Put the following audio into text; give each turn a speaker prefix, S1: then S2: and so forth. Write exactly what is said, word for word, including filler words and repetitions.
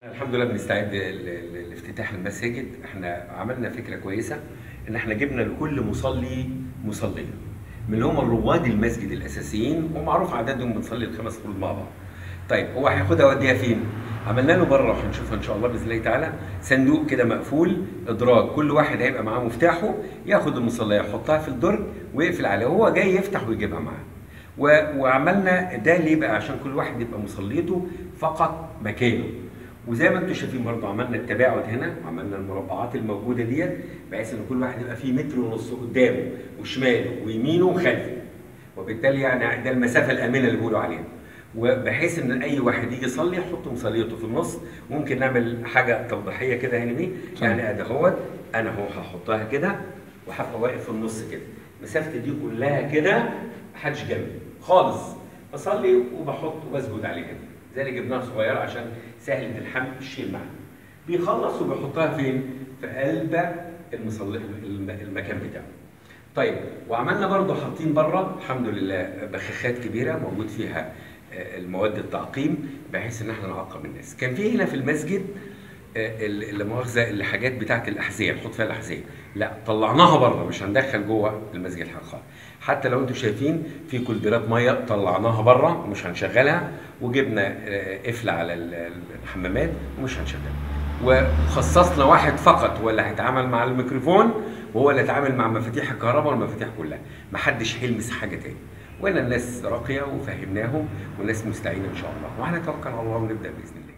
S1: الحمد لله بنستعد ل- لافتتاح المساجد. احنا عملنا فكره كويسه ان احنا جبنا لكل مصلي مصليه من اللي هم رواد المسجد الاساسيين، ومعروف عددهم بنصلي الخمس فروض مع بعض. طيب هو هياخدها ويوديها فين؟ عملنا له بره وهنشوفها ان شاء الله باذن الله تعالى صندوق كده مقفول ادراج، كل واحد هيبقى معاه مفتاحه، ياخد المصليه يحطها في الدرج ويقفل عليها وهو جاي يفتح ويجيبها معاه. و- وعملنا ده ليه بقى؟ عشان كل واحد يبقى مصليته فقط مكانه. وزي ما انتم شايفين برضه عملنا التباعد هنا، وعملنا المربعات الموجوده ديت بحيث ان كل واحد يبقى فيه متر ونص قدامه وشماله ويمينه وخلفه، وبالتالي يعني ده المسافه الامنه اللي بيقولوا عليها. وبحيث ان اي واحد يجي يصلي يحط مصليته في النص. ممكن نعمل حاجه توضيحيه كده هنا دي، يعني ادي اهوت انا اهو هحطها كده وهبقى واقف في النص كده، مسافتي دي كلها كده محدش جنبي خالص، بصلي وبحط وبسجد عليه كده. زي اللي جبناها صغيره عشان سهله الحمل الشيل معاها. بيخلص وبيحطها فين؟ في قلب المصلي الم- المكان بتاعه. طيب وعملنا برضه حاطين بره الحمد لله بخاخات كبيره موجود فيها آه، المواد التعقيم بحيث ان احنا نعقم الناس. كان في هنا في المسجد آه، ال- اللي مؤاخذه الحاجات بتاعت الاحذيه نحط فيها الاحذيه، لا طلعناها بره، مش هندخل جوه المسجد الحقيقي. حتى لو انتم شايفين في كولدرات ميه طلعناها بره ومش هنشغلها، وجبنا آه، قفل على ال- الحمامات ومش هنشغلها. وخصصنا واحد فقط هو اللي هيتعامل مع الميكروفون، وهو اللي هيتعامل مع مفاتيح الكهرباء والمفاتيح كلها، محدش هيلمس حاجه تاني. وهنا الناس راقيه وفهمناهم والناس مستعينه ان شاء الله، وهنتوكل على الله ونبدا باذن الله.